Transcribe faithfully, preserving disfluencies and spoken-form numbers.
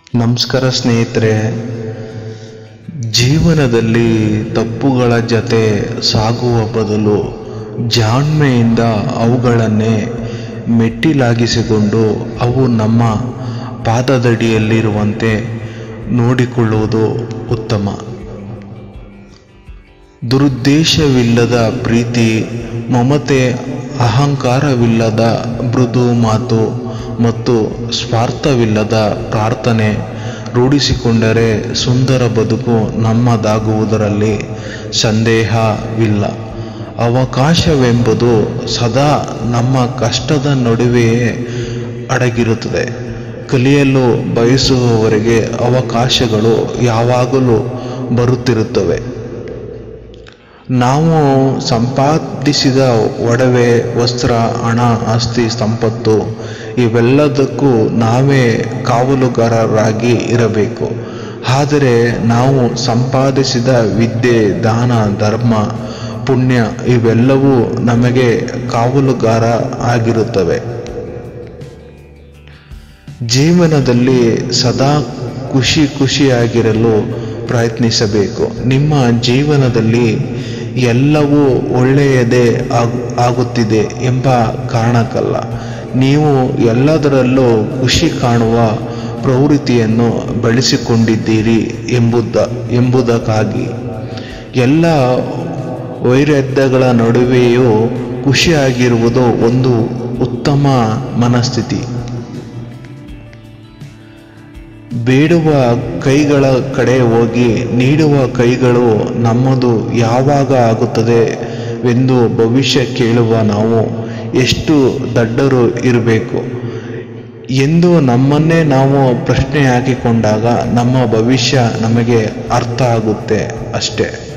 ನಮಸ್ಕಾರ ಸ್ನೇಹಿತರೆ. ಜೀವನದಲ್ಲಿ ತಪ್ಪುಗಳ ಜೊತೆ ಸಾಗುವ ಬದಲು ಜಾಣ್ಮೆಯಿಂದ ಅವುಗಳನ್ನೇ ಮೆಟ್ಟಿಲಾಗಿಸಿಕೊಂಡು ಅವು ನಮ್ಮ ಪಾದದಡಿಯಲ್ಲಿರುವಂತೆ ನೋಡಿಕೊಳ್ಳುವುದು ಉತ್ತಮ. ದುರುದ್ದೇಶವಿಲ್ಲದ ಪ್ರೀತಿ, ಮಮತೆ, ಅಹಂಕಾರವಿಲ್ಲದ ಮೃದು ಮಾತು ಮತ್ತು ಸ್ವಾರ್ಥವಿಲ್ಲದ ಪ್ರಾರ್ಥನೆ ರೂಢಿಸಿಕೊಂಡರೆ ಸುಂದರ ಬದುಕು ನಮ್ಮದಾಗುವುದರಲ್ಲಿ ಸಂದೇಹವಿಲ್ಲ. ಅವಕಾಶವೆಂಬುದು ಸದಾ ನಮ್ಮ ಕಷ್ಟದ ನಡುವೆಯೇ ಅಡಗಿರುತ್ತದೆ. ಕಲಿಯಲು ಬಯಸುವವರಿಗೆ ಅವಕಾಶಗಳು ಯಾವಾಗಲೂ ಬರುತ್ತಿರುತ್ತವೆ. ನಾವು ಸಂಪಾದಿಸಿದ ಒಡವೆ, ವಸ್ತ್ರ, ಹಣ, ಆಸ್ತಿ, ಸಂಪತ್ತು ಇವೆಲ್ಲದಕ್ಕೂ ನಾವೇ ಕಾವಲುಗಾರರಾಗಿ ಇರಬೇಕು. ಆದರೆ ನಾವು ಸಂಪಾದಿಸಿದ ವಿದ್ಯೆ, ದಾನ, ಧರ್ಮ, ಪುಣ್ಯ ಇವೆಲ್ಲವೂ ನಮಗೆ ಕಾವಲುಗಾರ ಆಗಿರುತ್ತವೆ. ಜೀವನದಲ್ಲಿ ಸದಾ ಖುಷಿ ಖುಷಿಯಾಗಿರಲು ಪ್ರಯತ್ನಿಸಬೇಕು. ನಿಮ್ಮ ಜೀವನದಲ್ಲಿ ಎಲ್ಲವೂ ಒಳ್ಳೆಯದೇ ಆಗುತ್ತಿದೆ ಎಂಬ ಕಾರಣಕ್ಕಲ್ಲ, ನೀವು ಎಲ್ಲದರಲ್ಲೂ ಖುಷಿ ಕಾಣುವ ಪ್ರವೃತ್ತಿಯನ್ನು ಬೆಳೆಸಿಕೊಂಡಿದ್ದೀರಿ ಎಂಬುದ ಎಂಬುದಕ್ಕಾಗಿ. ಎಲ್ಲ ವೈರುಧ್ಯಗಳ ನಡುವೆಯೂ ಖುಷಿಯಾಗಿರುವುದು ಒಂದು ಉತ್ತಮ ಮನಸ್ಥಿತಿ. ಬೇಡುವ ಕೈಗಳ ಕಡೆ ಹೋಗಿ ನೀಡುವ ಕೈಗಳು ನಮ್ಮದು ಯಾವಾಗ ಆಗುತ್ತದೆ ಎಂದು ಭವಿಷ್ಯ ಕೇಳುವ ನಾವು ಎಷ್ಟು ದಡ್ಡರು ಇರಬೇಕು ಎಂದು ನಮ್ಮನ್ನೇ ನಾವು ಪ್ರಶ್ನೆ ಹಾಕಿಕೊಂಡಾಗ ನಮ್ಮ ಭವಿಷ್ಯ ನಮಗೆ ಅರ್ಥ ಆಗುತ್ತೆ ಅಷ್ಟೇ.